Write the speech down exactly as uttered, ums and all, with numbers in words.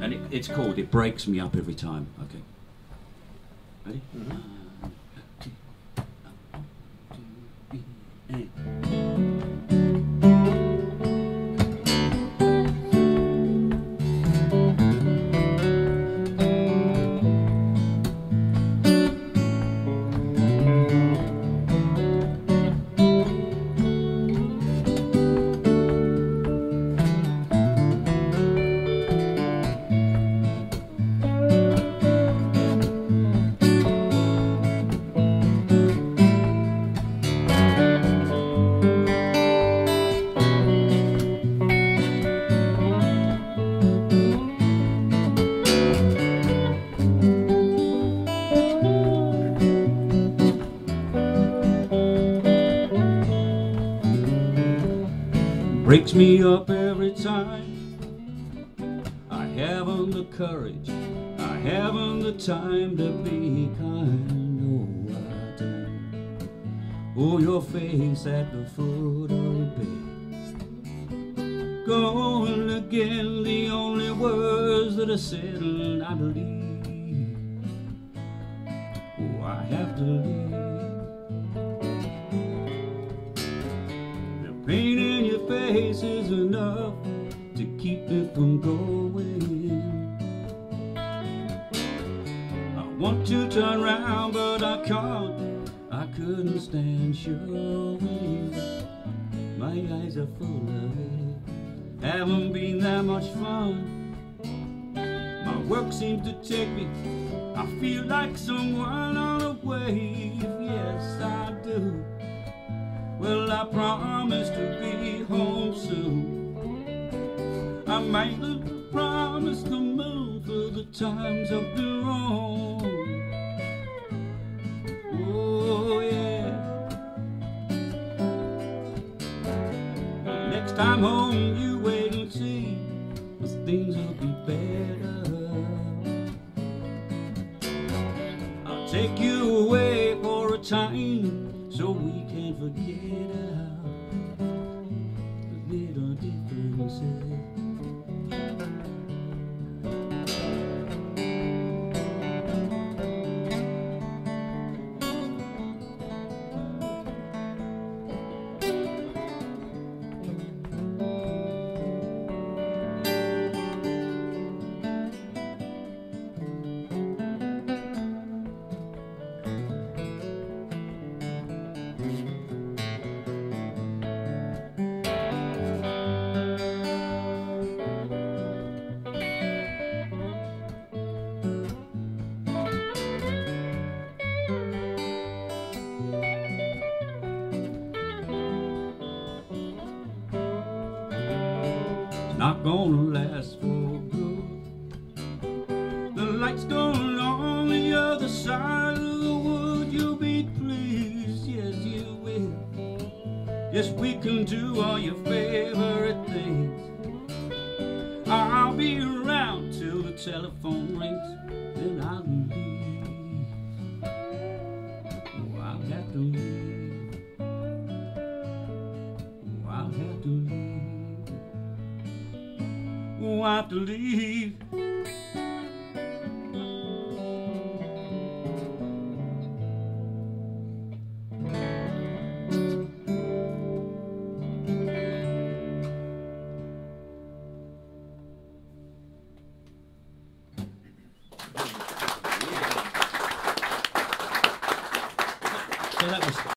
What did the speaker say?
And it, it's called It Breaks Me Up Every Time. Okay. Ready? Mm-hmm. One, two, one, two, three, breaks me up every time. I haven't the courage, I haven't the time to be kind. No, I don't. Oh, your face at the foot of the bed. Going again, the only words that are said, and I leave. Oh, I have to leave. Pain in your face is enough to keep me from going. I want to turn around, but I can't. I couldn't stand showing. My eyes are full of it. Haven't been that much fun. My work seems to take me. I feel like someone on a wave. Yes, I do. Well, I promise to be home soon. I made the promise to move for the times I've been wrong. Oh, yeah. Next time home, you wait and see, 'cause things will be better. I'll take you away for a time, so we can forget the little differences. Not gonna last for good. The light's going on the other side of the wood. You'll be pleased, yes you will. Yes, we can do all your favorite things. I'll be around till the telephone rings, then I'll leave. Oh, I'll have to leave. Oh, I'll have to leave. Oh, I have to leave. So that was